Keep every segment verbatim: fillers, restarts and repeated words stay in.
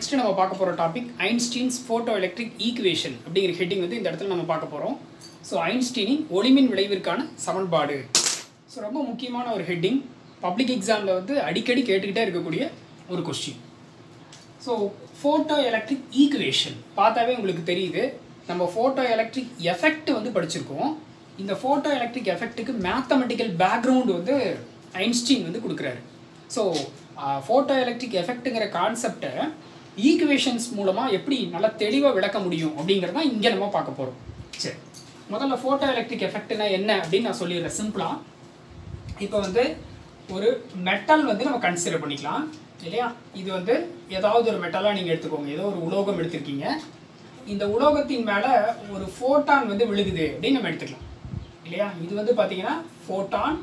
Next நம்ம பார்க்க போகிற topic Einstein's photo electric equation அப்படிங்கிற ஹெட்டிங் வந்து இந்த இடத்துல நம்ம பார்க்க போகிறோம். ஸோ ஐன்ஸ்டீனின் ஒளிமின் விளைவிற்கான சமன்பாடு. ஸோ ரொம்ப முக்கியமான ஒரு ஹெட்டிங், பப்ளிக் எக்ஸாமில் வந்து அடிக்கடி கேட்டுக்கிட்டே இருக்கக்கூடிய ஒரு question. So photo electric equation பார்த்தாவே உங்களுக்கு தெரியுது, நம்ம ஃபோட்டோ எலக்ட்ரிக் எஃபெக்ட் வந்து படிச்சிருக்கோம். இந்த ஃபோட்டோ எலக்ட்ரிக் எஃபெக்ட்டுக்கு மேத்தமெட்டிக்கல் பேக்ரவுண்டு வந்து ஐன்ஸ்டீன் வந்து கொடுக்குறாரு. ஸோ ஃபோட்டோ எலக்ட்ரிக் எஃபெக்ட்டுங்கிற கான்செப்டை ஈக்குவேஷன்ஸ் மூலமாக எப்படி நல்லா தெளிவாக விளக்க முடியும் அப்படிங்கிறது தான் இங்கே நம்ம பார்க்க போகிறோம். சரி, முதல்ல ஃபோட்டோ எலக்ட்ரிக் எஃபெக்ட்னா என்ன அப்படின்னு நான் சொல்லிடுறேன் சிம்பிளாக. இப்போ வந்து ஒரு மெட்டல் வந்து நம்ம கன்சிடர் பண்ணிக்கலாம் இல்லையா. இது வந்து ஏதாவது ஒரு மெட்டலாக நீங்கள் எடுத்துக்கோங்க, ஏதோ ஒரு உலோகம் எடுத்துருக்கீங்க. இந்த உலோகத்தின் மேலே ஒரு ஃபோட்டான் வந்து விழுகுது அப்படின்னு நம்ம எடுத்துக்கலாம் இல்லையா. இது வந்து பார்த்தீங்கன்னா ஃபோட்டான்.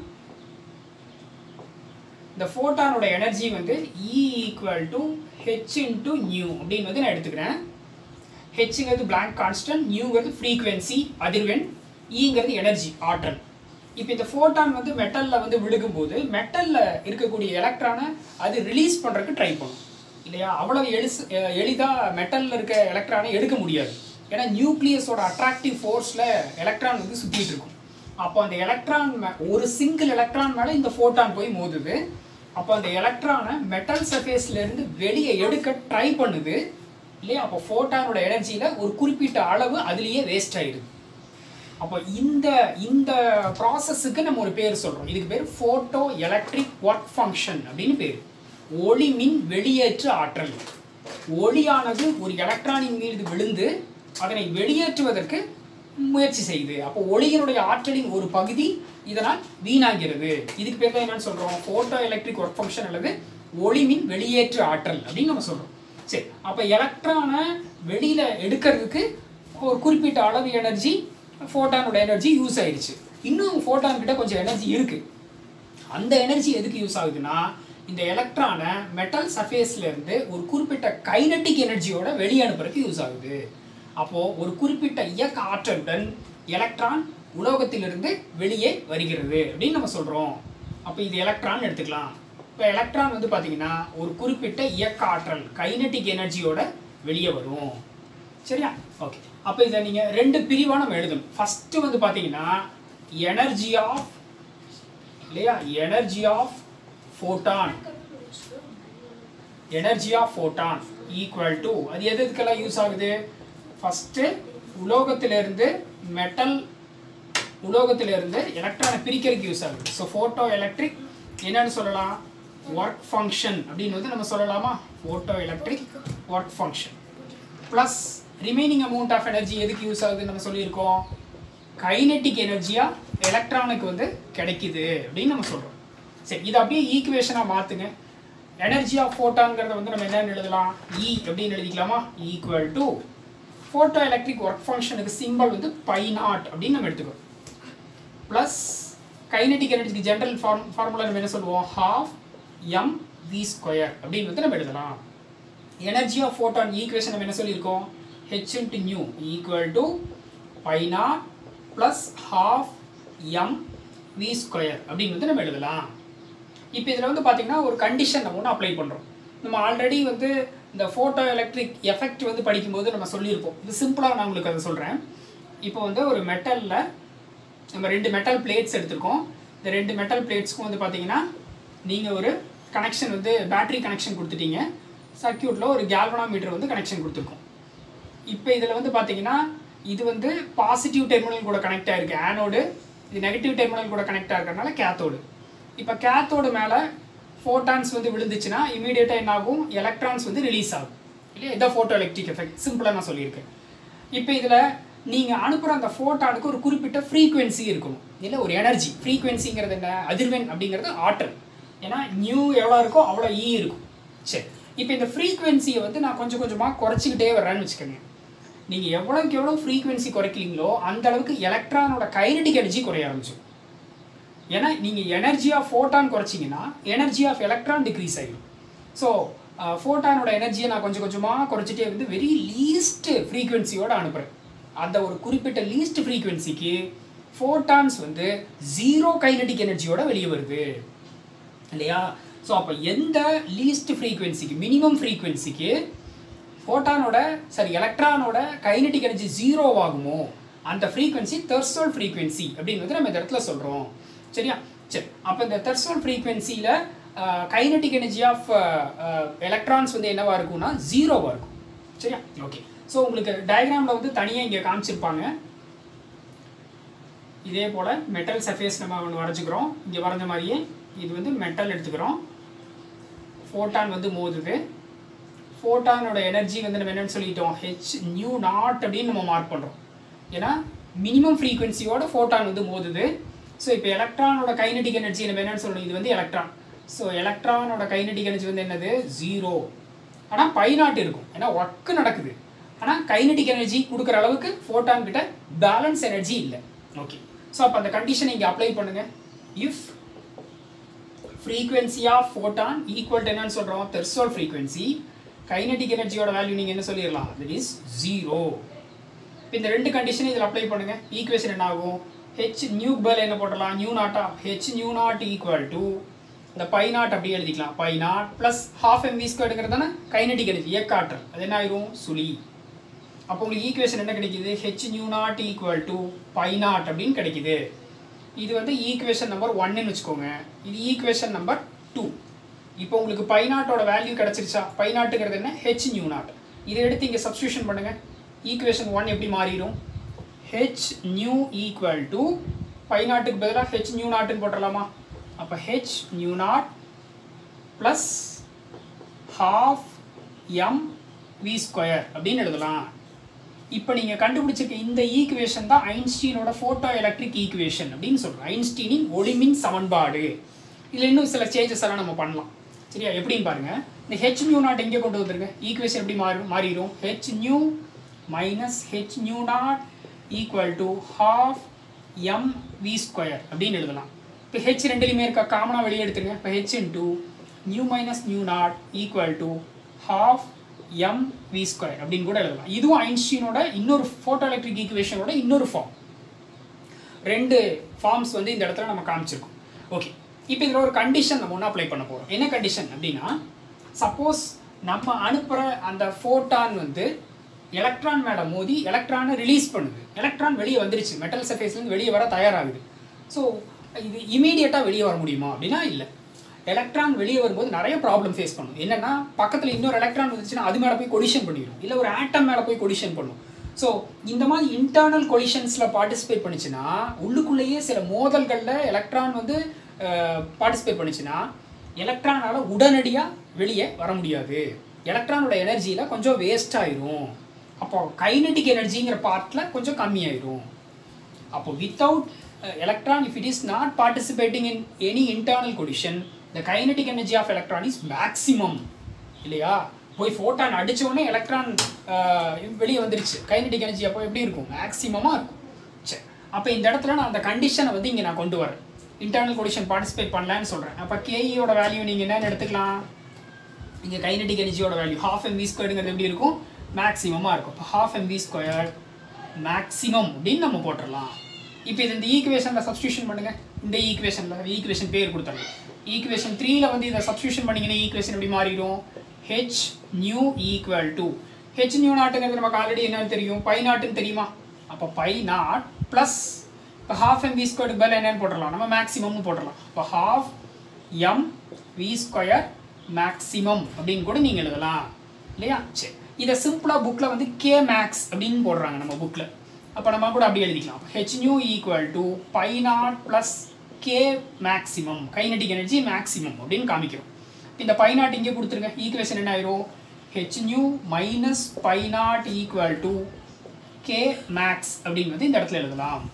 இந்த ஃபோட்டானோட எனர்ஜி வந்து E equal to H into nu அப்படின்னு வந்து நான் எடுத்துக்கிறேன். ஹெச்ங்கிறது பிளாங்க் கான்ஸ்டன்ட், நியூங்கிறது ஃப்ரீக்வன்சி அதிர்வெண், ஈங்கிறது எனர்ஜி ஆற்றல். இப்போ இந்த ஃபோட்டான் வந்து மெட்டலில் வந்து விழுகும்போது மெட்டலில் இருக்கக்கூடிய எலக்ட்ரானை அது ரிலீஸ் பண்ணுறதுக்கு ட்ரை பண்ணும் இல்லையா. அவ்வளவு எளிசு எளிதாக மெட்டலில் இருக்க எலக்ட்ரானை எடுக்க முடியாது. ஏன்னா நியூக்ளியஸோட அட்ராக்டிவ் ஃபோர்ஸில் எலக்ட்ரான் வந்து சுற்றிட்டு இருக்கும். அப்போ அந்த எலக்ட்ரான் ஒரு சிங்கிள் எலக்ட்ரான் மேலே இந்த ஃபோட்டான் போய் மோதுது. அப்போ அந்த எலக்ட்ரானை மெட்டல் சர்ஃபேஸ்லேருந்து வெளியே எடுக்க ட்ரை பண்ணுது இல்லையா. அப்போ ஃபோட்டானோட எனர்ஜியில் ஒரு குறிப்பிட்ட அளவு அதுலேயே வேஸ்ட் ஆகிடுது. அப்போ இந்த இந்த ப்ராசஸுக்கு நம்ம ஒரு பேர் சொல்கிறோம். இதுக்கு பேர் ஃபோட்டோ எலக்ட்ரிக் ஒர்க் ஃபங்க்ஷன் அப்படின்னு பேர். ஒளி மின் வெளியேற்று ஆற்றல். ஒளியானது ஒரு எலக்ட்ரானின் மீது விழுந்து அதனை வெளியேற்றுவதற்கு முயற்சி செய்யுது. அப்போ ஒளியினுடைய ஆற்றலின் ஒரு பகுதி இதனால் வீணாகிறது. இதுக்கு பேர் தான் என்னன்னு சொல்கிறோம், ஃபோட்டோ எலக்ட்ரிக் ஒர்க் ஃபங்க்ஷன் அல்லது ஒளிமின் வெளியேற்று ஆற்றல் அப்படின்னு நம்ம சொல்கிறோம். சரி, அப்போ எலக்ட்ரானை வெளியில் எடுக்கிறதுக்கு ஒரு குறிப்பிட்ட அளவு எனர்ஜி ஃபோட்டானோட எனர்ஜி யூஸ் ஆயிடுச்சு. இன்னும் ஃபோட்டான் கிட்ட கொஞ்சம் எனர்ஜி இருக்குது. அந்த எனர்ஜி எதுக்கு யூஸ் ஆகுதுன்னா, இந்த எலக்ட்ரானை மெட்டல் சர்ஃபேஸ்லேருந்து ஒரு குறிப்பிட்ட கைனட்டிக் எனர்ஜியோட வெளியே அனுப்புறதுக்கு யூஸ் ஆகுது. அப்போது ஒரு குறிப்பிட்ட இயக்க ஆற்றலுடன் எலக்ட்ரான் உலோகத்திலிருந்து வெளியே வருகிறது அப்படின்னு நம்ம சொல்கிறோம். அப்போ இது எலக்ட்ரான் எடுத்துக்கலாம். இப்போ எலக்ட்ரான் வந்து பார்த்தீங்கன்னா ஒரு குறிப்பிட்ட இயக்க ஆற்றல் கைனட்டிக் எனர்ஜியோட வெளியே வரும். சரியா? ஓகே, அப்போ இதை நீங்கள் ரெண்டு பிரிவாக நம்ம எழுதணும். ஃபஸ்ட்டு வந்து பார்த்தீங்கன்னா எனர்ஜி ஆஃப் இல்லையா, energy of photon energy of photon equal to, அது எது எதுக்கெல்லாம் யூஸ் ஆகுது, ஃபஸ்ட்டு உலோகத்திலிருந்து மெட்டல் உலோகத்திலிருந்து எலக்ட்ரானை பிரிக்கிறதுக்கு யூஸ் ஆகுது. ஸோ ஃபோட்டோ எலக்ட்ரிக் என்னன்னு சொல்லலாம், ஒர்க் ஃபங்க்ஷன் அப்படின்னு வந்து நம்ம சொல்லலாமா. Photo electric work function plus remaining amount of energy எதுக்கு யூஸ் ஆகுதுன்னு நம்ம சொல்லியிருக்கோம், கைனெட்டிக் எனர்ஜியாக எலக்ட்ரானுக்கு வந்து கிடைக்குது அப்படின்னு நம்ம சொல்கிறோம். சரி, இதை அப்படியே ஈக்குவேஷனாக மாற்றுங்க. எனர்ஜி ஆஃப் ஃபோட்டான்ங்கிறத வந்து நம்ம என்னென்னு எழுதலாம், இ அப்படின்னு எழுதிக்கலாமா. Equal to photo electric work ஃபங்க்ஷனுக்கு சிம்பிள் வந்து பை நாட் அப்படின்னு நம்ம எடுத்துக்கோம். ப்ளஸ் கைனெட்டிக் எனர்ஜிக்கு ஜென்ரல் ஃபார்ம் ஃபார்முலா நம்ம என்ன சொல்லுவோம், ஹாஃப் எம் வி ஸ்கொயர் அப்படின்னு வந்து நம்ம எழுதலாம். எனர்ஜி ஆஃப் ஃபோட்டான் ஈக்குவேஷன் நம்ம என்ன சொல்லியிருக்கோம், H into nu equal to phi naught plus half M V square அப்படின்னு வந்து நம்ம எழுதலாம். இப்போ இதில் வந்து பார்த்திங்கன்னா ஒரு கண்டிஷன் நம்ம ஒன்று அப்ளை பண்ணுறோம். நம்ம ஆல்ரெடி வந்து இந்த ஃபோட்டோ எலக்ட்ரிக் எஃபெக்ட் வந்து படிக்கும்போது நம்ம சொல்லியிருப்போம். இது சிம்பிளாக நான் உங்களுக்கு அதை சொல்கிறேன். இப்போ வந்து ஒரு மெட்டலில் நம்ம ரெண்டு மெட்டல் பிளேட்ஸ் எடுத்துருக்கோம். இந்த ரெண்டு மெட்டல் பிளேட்ஸ்க்கும் வந்து பார்த்தீங்கன்னா நீங்கள் ஒரு கனெக்ஷன் வந்து பேட்ரி கனெக்ஷன் கொடுத்துட்டீங்க. சர்க்யூட்டில் ஒரு கேல்வனாமீட்டர் வந்து கனெக்ஷன் கொடுத்துருக்கோம். இப்போ இதில் வந்து பார்த்தீங்கன்னா இது வந்து பாசிட்டிவ் டெர்மினல் கூட கனெக்ட் ஆகிருக்கு ஆனோடு, இது நெகட்டிவ் டெர்மினல் கூட கனெக்ட் ஆகிறதுனால கேத்தோடு. இப்போ கேத்தோடு மேலே ஃபோட்டான்ஸ் வந்து விழுந்துச்சுன்னா இமீடியட்டாக என்ன ஆகும், எலக்ட்ரான்ஸ் வந்து ரிலீஸ் ஆகும் இல்லையா. இதான் ஃபோட்டோ எலக்ட்ரிக் எஃபெக்ட், சிம்பிளாக நான் சொல்லியிருக்கேன். இப்போ இதில் நீங்கள் அனுப்புகிற அந்த ஃபோட்டானுக்கு ஒரு குறிப்பிட்ட ஃப்ரீக்வன்சி இருக்கணும் இல்லை, ஒரு எனர்ஜி. ஃப்ரீக்வன்சிங்கிறது என்ன, அதிர்வெண் அப்படிங்கிறது ஆற்றல். ஏன்னா நியூ எவ்வளோ இருக்கோ அவ்வளோ ஈ இருக்கும். சரி, இப்போ இந்த ஃப்ரீக்வன்சியை வந்து நான் கொஞ்சம் கொஞ்சமாக குறைச்சிக்கிட்டே வர்றேன்னு வச்சுக்கோங்க. நீங்கள் எவ்வளோக்கு எவ்வளோ ஃப்ரீக்வன்சி குறைக்கிறீங்களோ அந்த அளவுக்கு எலக்ட்ரானோட கைனடிக் எனர்ஜி குறைய ஆரம்பிச்சிடும். ஏன்னா நீங்கள் எனர்ஜி ஆஃப் ஃபோட்டான் குறைச்சிங்கன்னா எனர்ஜி ஆஃப் எலக்ட்ரான் டிக்ரீஸ் ஆகிடும். ஸோ ஃபோட்டானோட எனர்ஜியை நான் கொஞ்சம் கொஞ்சமாக குறைச்சிட்டே வந்து வெரி லீஸ்ட் ஃப்ரீக்வன்சியோடு அனுப்புகிறேன். அந்த ஒரு குறிப்பிட்ட லீஸ்ட் ஃப்ரீக்வன்சிக்கு ஃபோட்டான்ஸ் வந்து ஜீரோ கைனடிக் எனர்ஜியோட வெளியே வருது இல்லையா. ஸோ அப்போ எந்த லீஸ்ட் ஃப்ரீக்வன்சிக்கு மினிமம் ஃப்ரீக்வன்சிக்கு ஃபோட்டானோட சரி எலக்ட்ரானோட கைனடிக் எனர்ஜி ஜீரோ ஆகுமோ அந்த ஃப்ரீக்வன்சி தெர்சோல் ஃப்ரீக்வன்சி அப்படின்னு வந்து நம்ம இந்த இடத்துல சொல்கிறோம். சரியா? சரி, அப்போ இந்த தெர்சோல் ஃப்ரீக்வன்சியில் கைனடிக் எனர்ஜி ஆஃப் எலக்ட்ரான்ஸ் வந்து என்னவாக இருக்கும்னா ஜீரோவாக இருக்கும். சரியா? ஓகே. ஸோ உங்களுக்கு டயக்ராமில் வந்து தனியாக இங்கே காமிச்சிருப்பாங்க. இதே போல் மெட்டல் சர்ஃபேஸ் நம்ம ஒன்று வரைஞ்சிக்கிறோம். இங்கே வரைஞ்ச மாதிரியே இது வந்து மெட்டல் எடுத்துக்கிறோம். ஃபோட்டான் வந்து மோதுது. ஃபோட்டானோட எனர்ஜி வந்து நம்ம என்னென்னு சொல்லிட்டோம், ஹெச் நியூ நாட் அப்படின்னு நம்ம மார்க் பண்ணுறோம். ஏன்னா மினிமம் ஃப்ரீக்வன்சியோட ஃபோட்டான் வந்து மோதுது. ஸோ இப்போ எலக்ட்ரானோட கைனடிக் எனர்ஜி நம்ம என்னென்னு சொல்லணும், இது வந்து எலக்ட்ரான். ஸோ எலக்ட்ரானோட கைனடிக் எனர்ஜி வந்து என்னது, ஜீரோ. ஆனால் பை நாட் இருக்கும், ஏன்னா ஒர்க்கு நடக்குது. ஆனால் கைனடிக் எனர்ஜி கொடுக்குற அளவுக்கு ஃபோட்டான் கிட்ட பேலன்ஸ் எனர்ஜி இல்லை. ஓகே. ஸோ அப்போ அந்த கண்டிஷனை இங்கே அப்ளை பண்ணுங்கள். If frequency of photon equal to என்னன்னு சொல்கிறோம், தெர்சோல் ஃப்ரீக்வன்சி. கைனடிக் எனர்ஜியோட வேல்யூ நீங்கள் என்ன சொல்லிடலாம், தட் இஸ் ஜீரோ. இப்போ இந்த ரெண்டு கண்டிஷனை இதில் அப்ளை பண்ணுங்கள். ஈக்குவேஷன் என்ன ஆகும், ஹெச் நியூ பதில் என்ன போடலாம், நியூ நாட்டா, H nu naught equal to இந்த பை நாட் அப்படியே எழுதிக்கலாம். Phi naught plus half M V ஸ்கொயர்டுங்கிறது தானே கைனடிக் எனர்ஜி, இயக்காற்றல். அது என்ன ஆயிரும், சுழி. அப்போ உங்களுக்கு ஈக்குவேஷன் என்ன கிடைக்குது, H nu naught equal to phi naught அப்படின்னு கிடைக்குது. இது வந்து ஈக்குவேஷன் நம்பர் ஒன்னு வச்சுக்கோங்க. இது ஈக்குவேஷன் நம்பர் டூ. இப்போ உங்களுக்கு பை நாட்டோட வேல்யூ கிடச்சிருச்சா, பை நாட்டுங்கிறது என்ன, ஹெச் நியூ நாட். இதை எடுத்து இங்கே சப்ஸ்டியூஷன் பண்ணுங்கள். ஈக்குவேஷன் ஒன் எப்படி மாறிடும், H nu equal to phi நாட்டுக்கு பதிலாக ஹெச் நியூ நாட்டுன்னு போட்டுடலாமா. அப்போ H nu naught plus half M V square அப்படின்னு எழுதலாம். இப்போ நீங்கள் கண்டுபிடிச்சிருக்க இந்த ஈக்குவேஷன் தான் ஐன்ஸ்டீனோட ஃபோட்டோ எலக்ட்ரிக் ஈக்குவேஷன் அப்படின்னு சொல்கிறோம். ஐன்ஸ்டீனின் ஒளிமின் சமன்பாடு. இதில் இன்னும் சில சேஞ்சஸ் எல்லாம் நம்ம பண்ணலாம். சரியா? எப்படின்னு பாருங்கள். இந்த ஹெச் நியூ நாட் எங்கே கொண்டு வந்துருங்க, ஈக்குவேஷன் எப்படி மாறி மாறிடும், H nu minus H nu naught equal to half M V square அப்படின்னு எழுதலாம். இப்போ ஹெச் ரெண்டுலையுமே இருக்கா, காமனாக வெளியே எடுத்துருங்க. இப்போ H into nu minus nu naught equal to half M V square அப்படின்னு கூட எழுதலாம். இதுவும் ஐன்ஸ்டீனோட இன்னொரு ஃபோட்டோ எலக்ட்ரிக் ஈக்குவேஷனோட இன்னொரு ஃபார்ம். ரெண்டு ஃபார்ம்ஸ் வந்து இந்த இடத்துல நம்ம காமிச்சிருக்கோம். ஓகே. இப்போ இதில் ஒரு கண்டிஷன் நம்ம ஒன்று அப்ளை பண்ண போகிறோம். என்ன கண்டிஷன் அப்படின்னா, சப்போஸ் நம்ம அனுப்புகிற அந்த ஃபோட்டான் வந்து எலக்ட்ரான் மேலே மோதி எலக்ட்ரானை ரிலீஸ் பண்ணுது. எலக்ட்ரான் வெளியே வந்துருச்சு, மெட்டல் சர்ஃபேஸ்லேருந்து வெளியே வர தயாராகுது. ஸோ இது இமீடியட்டாக வெளியே வர முடியுமா அப்படின்னா இல்லை. எலக்ட்ரான் வெளியே வரும்போது நிறைய ப்ராப்ளம் ஃபேஸ் பண்ணும். என்னென்னா, பக்கத்தில் இன்னொரு எலக்ட்ரான் வந்துச்சுன்னா அது மேலே போய் கொலிஷன் பண்ணிடும், இல்லை ஒரு ஆட்டம் மேலே போய் கொலிஷன் பண்ணும். ஸோ இந்த மாதிரி இன்டர்னல் கொலிஷன்ஸில் பார்ட்டிசிபேட் பண்ணிச்சுன்னா, உள்ளுக்குள்ளேயே சில மோதல்களில் எலக்ட்ரான் வந்து பார்ட்டிசிபேட் பண்ணிச்சுன்னா எலக்ட்ரானால் உடனடியாக வெளியே வர முடியாது. எலக்ட்ரானோட எனர்ஜியில் கொஞ்சம் வேஸ்ட் ஆயிரும். அப்போ கைனடிக் எனர்ஜிங்கிற பார்ட்டில் கொஞ்சம் கம்மியாயிரும். அப்போ without electron, if it is not participating in any internal collision, the kinetic energy of electron is maximum. இல்லையா? போய் ஃபோட்டான் அடித்தோடனே எலக்ட்ரான் வெளியே வந்துருச்சு, கைனடிக் எனர்ஜி அப்போ எப்படி இருக்கும், மேக்ஸிமமாக இருக்கும். சரி, அப்போ இந்த இடத்துல நான் அந்த கண்டிஷனை வந்து இங்கே நான் கொண்டு வரேன். இன்டர்னல் கொலிஷன் பார்ட்டிசிபேட் பண்ணலான்னு சொல்கிறேன். அப்போ கேஇயோட வேல்யூ நீங்கள் என்னென்னு எடுத்துக்கலாம், இங்கே கைனடிக் எனர்ஜியோட வேல்யூ ஹாஃப் எம் வி ஸ்கொயருங்கிறது எப்படி இருக்கும், மேக்ஸிமமாக இருக்கும். இப்போ half M V square maximum அப்படின்னு நம்ம போட்டுடலாம். இப்போ இது இந்த ஈக்குவேஷனில் சப்ஸ்டியூஷன் பண்ணுங்கள். இந்த ஈக்குவேஷனில் ஈக்குவேஷன் பேர் கொடுத்தாங்க. ஈக்குவேஷன் த்ரீல வந்து இதை சப்ஸ்டியூஷன் பண்ணிங்கன்னா ஈக்குவேஷன் எப்படி மாறிடும், H nu equal to H nu நாட்டுங்கிறது நமக்கு ஆல்ரெடி என்னன்னு தெரியும், பை நாட்டுன்னு தெரியுமா. அப்போ பை நாட் ப்ளஸ் இப்போ ஹாஃப் எம் வி ஸ்கொயருக்கு பதில் என்னன்னு போட்டுடலாம், நம்ம மேக்ஸிமம்னு போட்டுடலாம். இப்போ half M V square maximum அப்படின்னு கூட நீங்கள் எழுதலாம் இல்லையா. சரி, இதை சிம்பிளாக புக்கில் வந்து கே மேக்ஸ் அப்படின்னு போடுறாங்க நம்ம புக்கில். அப்போ நம்ம கூட அப்படி எழுதிக்கலாம். H nu equal to phi naught plus K maximum, kinetic energy maximum அப்படின்னு காமிக்கிறோம். இந்த பை நாட் இங்கே கொடுத்துருங்க. ஈக்குவேஷன் என்ன ஆயிரும், H nu minus phi naught equal to K max அப்படின்னு வந்து இந்த இடத்துல எழுதலாம்.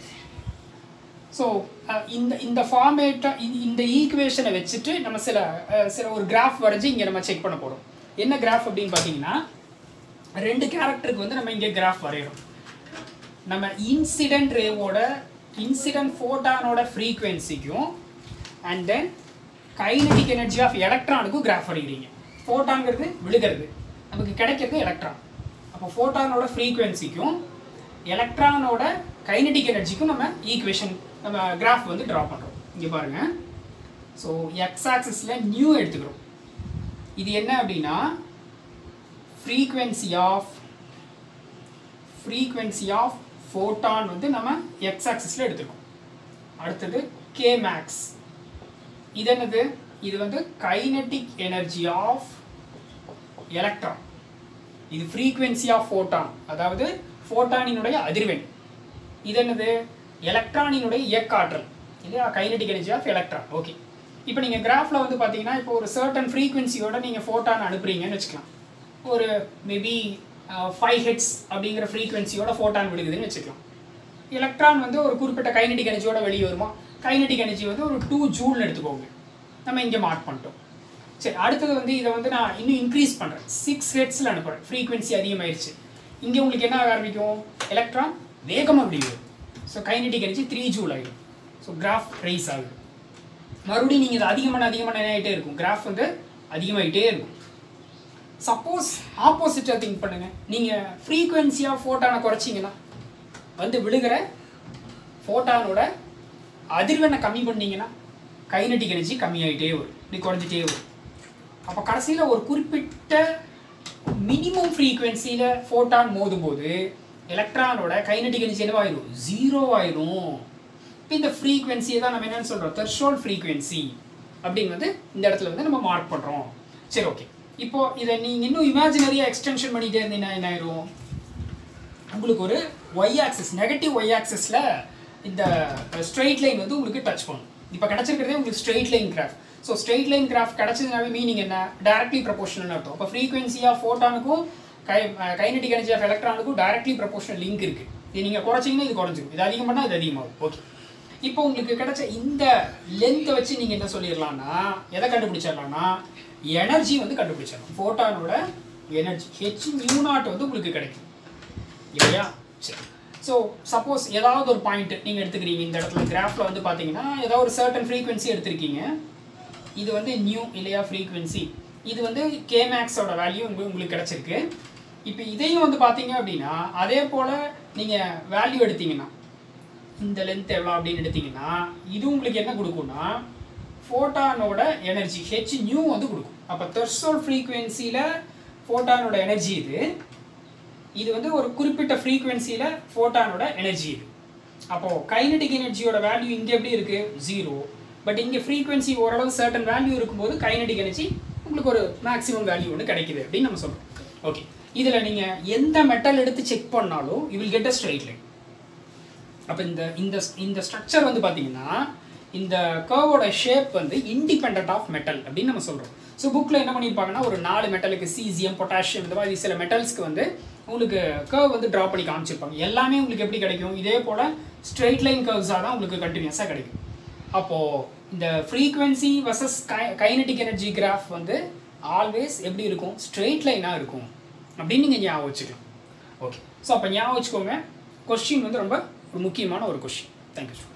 ஸோ இந்த இந்த ஃபார்மேட்டை இந்த ஈக்குவேஷனை வச்சுட்டு நம்ம சில சில ஒரு கிராஃப் வரைஞ்சி இங்கே நம்ம செக் பண்ண போகிறோம். என்ன கிராஃப் அப்படின்னு பார்த்தீங்கன்னா, ரெண்டு கேரக்டருக்கு வந்து நம்ம இங்கே கிராஃப் வரைகிறோம். நம்ம இன்சிடென்ட் ரேவோட இன்சிடென்ட் ஃபோட்டானோட ஃப்ரீக்வன்சிக்கும் and then kinetic energy of எலக்ட்ரானுக்கும் கிராஃப் வரைகிறீங்க. ஃபோட்டான்ங்கிறது விழுகிறது, நமக்கு கிடைக்கிறது எலக்ட்ரான். அப்போ ஃபோட்டானோட ஃப்ரீக்வன்சிக்கும் எலக்ட்ரானோட கைனடிக் எனர்ஜிக்கும் நம்ம ஈக்குவேஷன் நம்ம கிராஃப் வந்து ட்ரா பண்ணுறோம். இங்கே பாருங்கள். ஸோ எக்ஸ் ஆக்சிஸில் நியூ எடுத்துக்கிறோம். இது என்ன அப்படின்னா frequency of frequency of photon வந்து நம்ம x axisல எடுத்துக்கோம். அடுத்தது k max. இது என்னது? இது வந்து kinetic energy of electron. இது frequency of photon, அதாவது ஃபோட்டானினுடைய அதிர்வெண். இது என்னது? எலக்ட்ரானினுடைய இயக்க ஆற்றல் இல்லையா? kinetic energy of electron. Okay, இப்போ நீங்கள் கிராஃபில் வந்து பார்த்தீங்கன்னா இப்போ ஒரு சர்டன் ஃப்ரீக்வன்சியோட நீங்கள் ஃபோட்டான் அனுப்புறீங்கன்னு வச்சுக்கலாம். ஒரு மேபி ஃபைவ் ஹெட்ஸ் அப்படிங்கிற ஃப்ரீக்வன்சியோட ஃபோட்டான் விழுகுதுன்னு வச்சுக்கலாம். எலக்ட்ரான் வந்து ஒரு குறிப்பிட்ட கைனடிக் எனர்ஜியோட வெளியே வருமா? கைனடிக் எனர்ஜி வந்து ஒரு டூ ஜூல்னு எடுத்துக்கோங்க. நம்ம இங்கே மார்க் பண்ணிட்டோம். சரி, அடுத்தது வந்து இதை வந்து நான் இன்னும் இன்க்ரீஸ் பண்ணுறேன். சிக்ஸ் ஹெட்ஸில் அனுப்புகிறேன். ஃப்ரீக்வன்சி அதிகமாகிடுச்சு. இங்கே உங்களுக்கு என்ன ஆக ஆரம்பிக்கும்? எலக்ட்ரான் வேகமாக விடுவோம். So kinetic energy three joule ஆகிடும். ஸோ கிராஃப் ரைஸ் ஆகுது. மறுபடியும் நீங்கள் இதை அதிகமான அதிகமான என்ன ஆகிட்டே இருக்கும்? கிராஃப் வந்து அதிகமாகிட்டே இருக்கும். சப்போஸ் ஆப்போசிட்டாக திங்க் பண்ணுங்கள். நீங்கள் ஃப்ரீக்வன்சியாக ஃபோட்டானை குறைச்சிங்கன்னா வந்து விழுகிற ஃபோட்டானோட அதிர்வெண்ணை கம்மி பண்ணிங்கன்னா கைனடிக் எனர்ஜி கம்மியாகிட்டே வரும், இப்படி குறைஞ்சிட்டே வரும். அப்போ கடைசியில் ஒரு குறிப்பிட்ட மினிமம் ஃப்ரீக்வன்சியில் ஃபோட்டான் மோதும் போது எலக்ட்ரானோட கைனடிக் எனர்ஜி என்னவாயிரும்? ஜீரோ ஆயிரும். இப்போ இந்த ஃப்ரீக்வன்சியை தான் நம்ம என்னென்னு சொல்கிறோம்? த்ரெஷோல்ட் ஃப்ரீக்வன்சி அப்படின்னு வந்து இந்த இடத்துல வந்து நம்ம மார்க் பண்ணுறோம். சரி, ஓகே. இப்போது இதை நீங்கள் இன்னும் இமேஜினரியாக எக்ஸ்டென்ஷன் பண்ணிகிட்டே இருந்தீங்கன்னா என்ன ஆயிரும்? உங்களுக்கு ஒரு ஒய் ஆக்சிஸ், நெகட்டிவ் ஒய் ஆக்சிஸில் இந்த ஸ்ட்ரெயிட் லைன் வந்து உங்களுக்கு டச் பண்ணும். இப்போ கிடச்சிருக்கிறதே உங்களுக்கு straight line graph. So straight line graph கிடச்சதுனாவே மீனிங் என்ன? டைரக்ட்லி ப்ரொபோஷனல் அர்த்தம். இப்போ ஃப்ரீக்வன்சி ஆஃப் ஃபோட்டானுக்கும் கை கைனடிக் எனர்ஜி ஆஃப் எலக்ட்ரானுக்கும் டைரக்ட்லி ப்ரொபோஷனல் லிங்க் இருக்குது. இது நீங்கள் குறைச்சிங்கன்னா இது குறைஞ்சிரும், இது அதிகம் பண்ணால் இது அதிகமாகும். ஓகே, இப்போ உங்களுக்கு கிடைச்ச இந்த லென்த்தை வச்சு நீங்கள் என்ன சொல்லிடலாம்னா, எதை கண்டுபிடிச்சிடலாம்னா எனர்ஜி வந்து கண்டுபிடிச்சிடலாம். ஃபோட்டானோட எனர்ஜி ஹெச் நியூ நாட் வந்து உங்களுக்கு கிடைக்கும் இல்லையா? சரி, ஸோ சப்போஸ் ஏதாவது ஒரு பாயிண்ட் நீங்கள் எடுத்துக்கிறீங்க. இந்த இடத்துல கிராஃபில் வந்து பார்த்தீங்கன்னா ஏதாவது ஒரு சர்டன் ஃப்ரீக்வன்சி எடுத்திருக்கீங்க. இது வந்து நியூ இல்லையா ஃப்ரீக்வன்சி. இது வந்து கே மேக்ஸோட வேல்யூ உங்களுக்கு உங்களுக்கு கிடச்சிருக்கு. இப்போ இதையும் வந்து பார்த்தீங்க அப்படின்னா அதே போல் நீங்கள் வேல்யூ எடுத்தீங்கன்னா இந்த லென்த் எவ்வளோ அப்படின்னு எடுத்தீங்கன்னா இது உங்களுக்கு என்ன கொடுக்கும்னா ஃபோட்டானோட எனர்ஜி ஹெச் நியூ வந்து கொடுக்கும். அப்போ த்ரெஷோல்ட் ஃப்ரீக்வன்சியில் ஃபோட்டானோட எனர்ஜி இது. இது வந்து ஒரு குறிப்பிட்ட ஃப்ரீக்வன்சியில் ஃபோட்டானோட எனர்ஜி இது. அப்போது கைனடிக் எனர்ஜியோட வேல்யூ இங்கே எப்படி இருக்குது? ஜீரோ. பட் இங்கே ஃப்ரீக்வன்சி ஓரளவு சர்டன் வேல்யூ இருக்கும்போது கைனடிக் எனர்ஜி உங்களுக்கு ஒரு மேக்ஸிமம் வேல்யூ ஒன்று கிடைக்குது அப்படின்னு நம்ம சொல்கிறோம். ஓகே, இதில் நீங்கள் எந்த மெட்டல் எடுத்து செக் பண்ணாலும் you will get a straight line. அப்போ இந்த இந்த இந்த ஸ்ட்ரக்சர் வந்து பார்த்தீங்கன்னா இந்த கர்வோட ஷேப் வந்து இண்டிபெண்ட் ஆஃப் மெட்டல் அப்படின்னு நம்ம சொல்கிறோம். ஸோ புக்கில் என்ன பண்ணியிருப்பாங்கன்னா ஒரு நாலு மெட்டலுக்கு சீசியம், பொட்டாசியம், இந்த மாதிரி சில மெட்டல்ஸ்க்கு வந்து உங்களுக்கு கர்வ் வந்து ட்ரா பண்ணி காமிச்சிருப்பாங்க. எல்லாமே உங்களுக்கு எப்படி கிடைக்கும்? இதே போல் ஸ்ட்ரெயிட் லைன் கர்வ்ஸாக தான் உங்களுக்கு கண்டினியூஸாக கிடைக்கும். அப்போது இந்த ஃப்ரீக்வன்சி வர்சஸ் கை கைனடிக் எனர்ஜி கிராஃப் வந்து ஆல்வேஸ் எப்படி இருக்கும்? ஸ்ட்ரெயிட் லைனாக இருக்கும் அப்படின்னு நீங்கள் ஞாபகம் வச்சுக்கலாம். ஓகே, ஸோ அப்போ ஞாபகம் வச்சுக்கோங்க. கொஸ்டின் வந்து ரொம்ப ஒரு முக்கியமான ஒரு கொஸ்டின். தேங்க்யூ.